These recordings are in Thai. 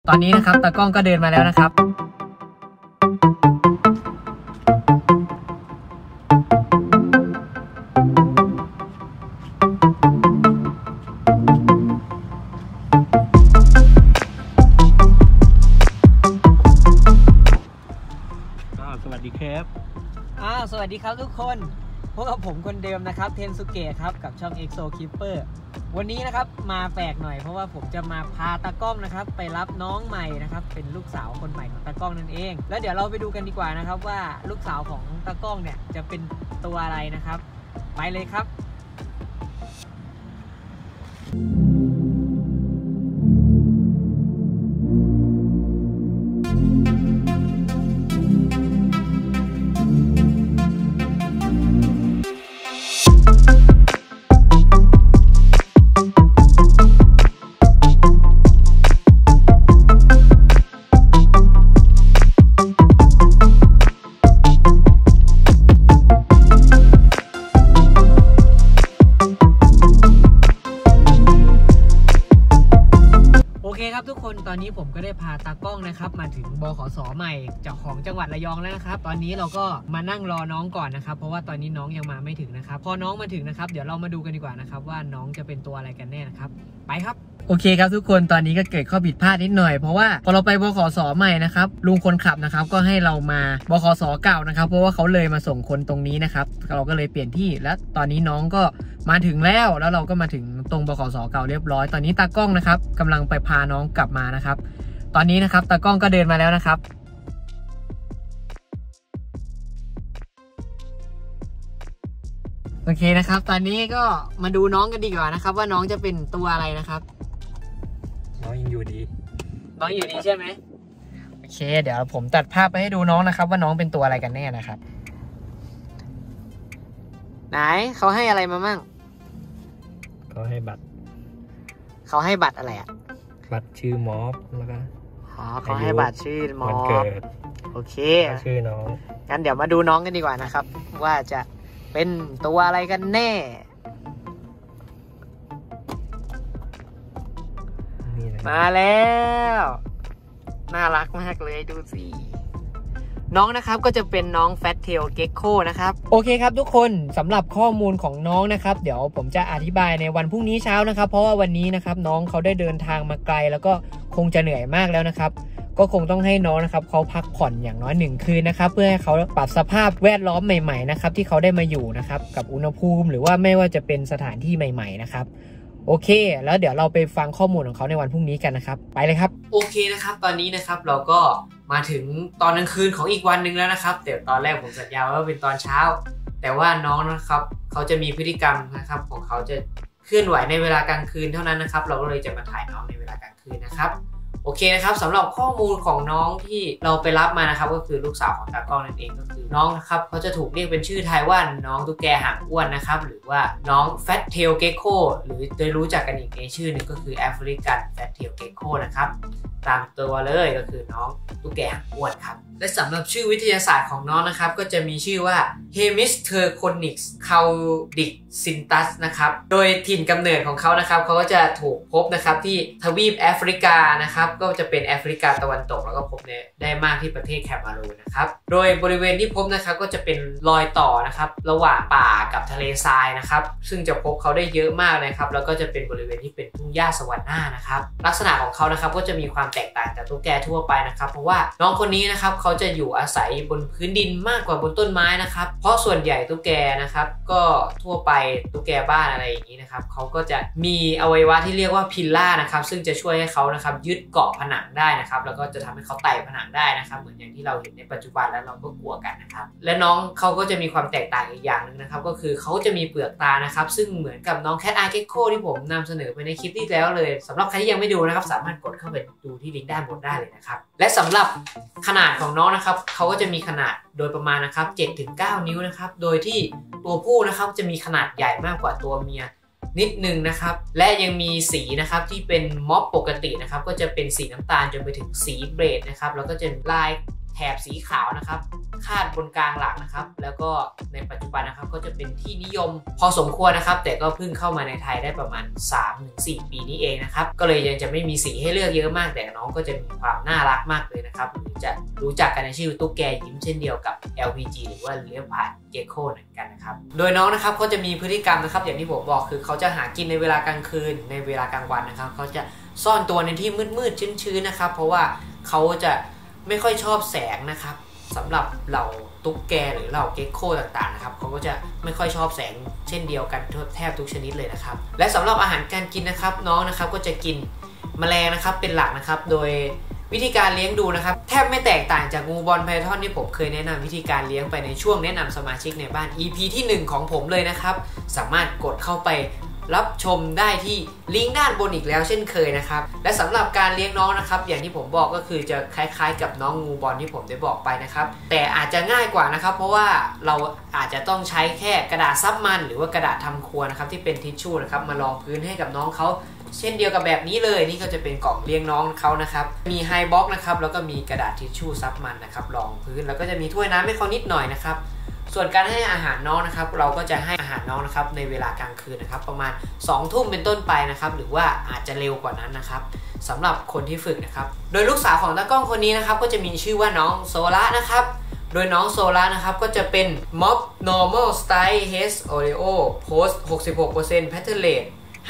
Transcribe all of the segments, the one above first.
ตอนนี้นะครับตากล้องก็เดินมาแล้วนะครับสวัสดีครับสวัสดีครับทุกคนพบกับผมคนเดิมนะครับเทนสุเกะครับกับช่อง EXO Keeper วันนี้นะครับมาแปลกหน่อยเพราะว่าผมจะมาพาตากล้องนะครับไปรับน้องใหม่นะครับเป็นลูกสาวคนใหม่ของตากล้องนั่นเองแล้วเดี๋ยวเราไปดูกันดีกว่านะครับว่าลูกสาวของตากล้องเนี่ยจะเป็นตัวอะไรนะครับไปเลยครับครับทุกคนตอนนี้ผมก็ได้พาตากล้องนะครับมาถึงบขส.ใหม่จากของจังหวัดระยองแล้วนะครับตอนนี้เราก็มานั่งรอน้องก่อนนะครับเพราะว่าตอนนี้น้องยังมาไม่ถึงนะครับพอน้องมาถึงนะครับเดี๋ยวเรามาดูกันดีกว่านะครับว่าน้องจะเป็นตัวอะไรกันแน่นะครับไปครับโอเคครับทุกคนตอนนี้ก็เกิดข้อผิดพลาดนิดหน่อยเพราะว่าพอเราไปบขส.ใหม่นะครับลุงคนขับนะครับก็ให้เรามาบขส.เก่านะครับเพราะว่าเขาเลยมาส่งคนตรงนี้นะครับเราก็เลยเปลี่ยนที่และตอนนี้น้องก็มาถึงแล้วเราก็มาถึงตรงบขส.เก่าเรียบร้อยตอนนี้ตากล้องนะครับกำลังไปพาน้องกลับมานะครับตอนนี้นะครับตากล้องก็เดินมาแล้วนะครับโอเคนะครับตอนนี้ก็มาดูน้องกันดีกว่านะครับว่าน้องจะเป็นตัวอะไรนะครับน้องยังอยู่ดีน้องอยู่ดีใช่ไหมโอเคเดี๋ยวผมตัดภาพไปให้ดูน้องนะครับว่าน้องเป็นตัวอะไรกันแน่นะครับไหนเขาให้อะไรมามั่งเขาให้บัตรอะไรอะบัตรชื่อมอฟแล้วก็เขาให้บัตรชื่อมอฟเกิดโอเคชื่อน้องงั้นเดี๋ยวมาดูน้องกันดีกว่านะครับว่าจะเป็นตัวอะไรกันแน่มาแล้วน่ารักมากเลยดูสิน้องนะครับก็จะเป็นน้อง Fat Tail Gecko นะครับโอเคครับทุกคนสำหรับข้อมูลของน้องนะครับเดี๋ยวผมจะอธิบายในวันพรุ่งนี้เช้านะครับเพราะว่าวันนี้นะครับน้องเขาได้เดินทางมาไกลแล้วก็คงจะเหนื่อยมากแล้วนะครับก็คงต้องให้น้องนะครับเขาพักผ่อนอย่างน้อย1 คืนนะครับเพื่อให้เขาปรับสภาพแวดล้อมใหม่ๆนะครับที่เขาได้มาอยู่นะครับกับอุณหภูมิหรือว่าไม่ว่าจะเป็นสถานที่ใหม่ๆนะครับโอเคแล้วเดี๋ยวเราไปฟังข้อมูลของเขาในวันพรุ่งนี้กันนะครับไปเลยครับโอเคนะครับตอนนี้นะครับเราก็มาถึงตอนกลางคืนของอีกวันหนึ่งแล้วนะครับแต่ตอนแรกผมสัญญาว่าเป็นตอนเช้าแต่ว่าน้องนะครับเขาจะมีพฤติกรรมนะครับของเขาจะเคลื่อนไหวในเวลากลางคืนเท่านั้นนะครับเราก็เลยจะมาถ่ายน้องในเวลากลางคืนนะครับโอเคนะครับสำหรับข้อมูลของน้องที่เราไปรับมานะครับก็คือลูกสาวของตากล้องนั่นเองก็คือน้องนะครับเขาจะถูกเรียกเป็นชื่อไทยว่าน้องตุ๊กแกหางอ้วนนะครับหรือว่าน้อง Fat Tail Gecko หรือโดยรู้จักกันอีกในชื่อหนึ่งก็คือ African Fat Tail Gecko นะครับตามตัวเลยก็คือน้องตุ๊กแกหางอ้วนครับและสำหรับชื่อวิทยาศาสตร์ของน้องนะครับก็จะมีชื่อว่า Hemisterconix caudiccinus นะครับโดยถิ่นกำเนิดของเขานะครับเขาก็จะถูกพบนะครับที่ทวีปแอฟริกานะครับก็จะเป็นแอฟริกาตะวันตกแล้วก็พบได้มากที่ประเทศแคมารูนนะครับโดยบริเวณที่พบนะครับก็จะเป็นรอยต่อนะครับระหว่างป่ากับทะเลทรายนะครับซึ่งจะพบเขาได้เยอะมากนะครับแล้วก็จะเป็นบริเวณที่เป็นทุ่งหญ้าสวรรค์นะครับลักษณะของเขานะครับก็จะมีความแตกต่างจากตุ๊กแกทั่วไปนะครับเพราะว่าน้องคนนี้นะครับเขาจะอยู่อาศัยบนพื้นดินมากกว่าบนต้นไม้นะครับเพราะส่วนใหญ่ตุ๊กแกนะครับก็ทั่วไปตุ๊กแกบ้านอะไรอย่างนี้นะครับเขาก็จะมีอวัยวะที่เรียกว่าพิลล่านะครับซึ่งจะช่วยให้เขานะครับยึดเกาะผนังได้นะครับแล้วก็จะทำให้เขาไต่ผนังได้นะครับเหมือนอย่างที่เราเห็นในปัจจุบันแล้วเราก็กลัวกันนะครับและน้องเขาก็จะมีความแตกต่างอีกอย่างหนึ่งนะครับก็คือเขาจะมีเปลือกตานะครับซึ่งเหมือนกับน้องแคทไอเกคโคที่ผมนำเสนอไปในคลิปที่แล้วเลยสำหรับใครที่ยังไม่ดูนะครับสามารถกดเข้าไปดูที่ลิงก์ด้านบนได้เลยนะครับและสำหรับขนาดของน้องนะครับเขาก็จะมีขนาดโดยประมาณนะครับ 7-9 นิ้วนะครับโดยที่ตัวผู้นะครับจะมีขนาดใหญ่มากกว่าตัวเมียนิดนึงนะครับและยังมีสีนะครับที่เป็นม็อบปกตินะครับก็จะเป็นสีน้ำตาลจนไปถึงสีเบรดนะครับแล้วก็จะลายแถบสีขาวนะครับคาดบนกลางหลังนะครับแล้วก็ในปัจจุบันนะครับก็จะเป็นที่นิยมพอสมควรนะครับแต่ก็เพิ่งเข้ามาในไทยได้ประมาณ 3-4 ปีนี้เองนะครับก็เลยยังจะไม่มีสีให้เลือกเยอะมากแต่น้องก็จะมีความน่ารักมากเลยนะครับหรือจะรู้จักกันในชื่อตุ๊กแกยิ้มเช่นเดียวกับ LPG หรือว่า Leopard Gecko เหมือนกันนะครับโดยน้องนะครับเขาจะมีพฤติกรรมนะครับอย่างที่ผมบอกคือเขาจะหากินในเวลากลางคืนในเวลากลางวันนะครับเขาจะซ่อนตัวในที่มืดๆชื้นๆนะครับเพราะว่าเขาจะไม่ค่อยชอบแสงนะครับสำหรับเหล่าตุ๊กแกหรือเหล่าเก็กโคต่างๆนะครับเขาก็จะไม่ค่อยชอบแสงเช่นเดียวกันแทบทุกชนิดเลยนะครับและสำหรับอาหารการกินนะครับน้องนะครับก็จะกินแมลงนะครับเป็นหลักนะครับโดยวิธีการเลี้ยงดูนะครับแทบไม่แตกต่างจากงูบอลไพทอนที่ผมเคยแนะนำวิธีการเลี้ยงไปในช่วงแนะนำสมาชิกในบ้าน EP ที่1ของผมเลยนะครับสามารถกดเข้าไปรับชมได้ที่ลิงก์ด้านบนอีกแล้วเช่นเคยนะครับและสำหรับการเลี้ยงน้องนะครับอย่างที่ผมบอกก็คือจะคล้ายๆกับน้องงูบอลที่ผมได้บอกไปนะครับแต่อาจจะง่ายกว่านะครับเพราะว่าเราอาจจะต้องใช้แค่กระดาษซับมันหรือว่ากระดาษทำครัวนะครับที่เป็นทิชชู่นะครับมารองพื้นให้กับน้องเขาเช่นเดียวกับแบบนี้เลยนี่ก็จะเป็นกล่องเลี้ยงน้องเขานะครับมีไฮบ็อกนะครับแล้วก็มีกระดาษทิชชู่ซับมันนะครับรองพื้นแล้วก็จะมีถ้วยน้ำให้เขานิดหน่อยนะครับส่วนการให้อาหารน้องนะครับเราก็จะให้อาหารน้องนะครับในเวลากลางคืนนะครับประมาณ2 ทุ่มเป็นต้นไปนะครับหรือว่าอาจจะเร็วกว่านั้นนะครับสำหรับคนที่ฝึกนะครับโดยลูกสาวของตากล้องคนนี้นะครับก็จะมีชื่อว่าน้องโซล่านะครับโดยน้องโซล่านะครับก็จะเป็น Mob Normal Style H Oreo Post 66% Pattern Rate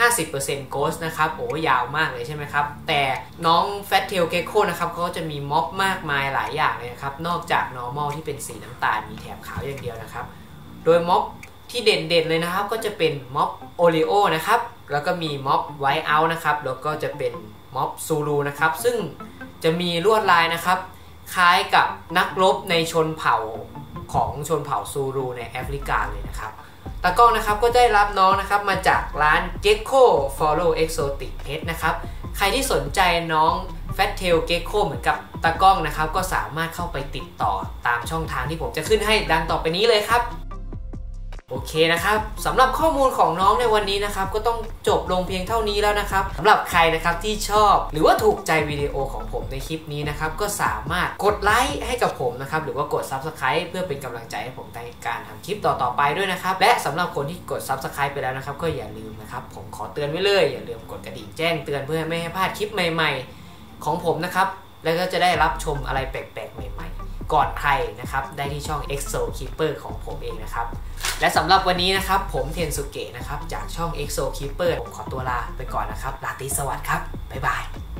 50% Ghost นะครับโอ้ยาวมากเลยใช่ไหมครับแต่น้อง Fat Tail Gecko นะครับเขาจะมีม็อบมากมายหลายอย่างเลยนะครับนอกจาก normal ที่เป็นสีน้ำตาลมีแถบขาวอย่างเดียวนะครับโดยม็อบที่เด่นๆเลยนะครับก็จะเป็นม็อบ Oreo นะครับแล้วก็มีม็อบ White Out นะครับแล้วก็จะเป็นม็อบ Zulu นะครับซึ่งจะมีลวดลายนะครับคล้ายกับนักรบในชนเผ่าของชนเผ่าซูรูในแอฟริกาเลยนะครับตากล้องนะครับก็ได้รับน้องนะครับมาจากร้าน Gecko Follow Exotic Pet นะครับใครที่สนใจน้อง Fat Tail Gecko เหมือนกับตากล้องนะครับก็สามารถเข้าไปติดต่อตามช่องทางที่ผมจะขึ้นให้ดังต่อไปนี้เลยครับโอเคนะครับสำหรับข้อมูลของน้องในวันนี้นะครับก็ต้องจบลงเพียงเท่านี้แล้วนะครับสำหรับใครนะครับที่ชอบหรือว่าถูกใจวิดีโอของผมในคลิปนี้นะครับก็สามารถกดไลค์ให้กับผมนะครับหรือว่ากด Subscribe เพื่อเป็นกำลังใจให้ผมในการทำคลิปต่อๆไปด้วยนะครับและสำหรับคนที่กด Subscribe ไปแล้วนะครับก็อย่าลืมนะครับผมขอเตือนไว้เลยอย่าลืมกดกระดิ่งแจ้งเตือนเพื่อไม่ให้พลาดคลิปใหม่ๆของผมนะครับแล้วก็จะได้รับชมอะไรแปลกๆใหม่ๆก่อนใครนะครับได้ที่ช่อง Exo Keeper ของผมเองนะครับและสำหรับวันนี้นะครับผมเทนสุเกะนะครับจากช่อง Exo Keeper ผมขอตัวลาไปก่อนนะครับราตรีสวัสดิ์ครับบ๊ายบาย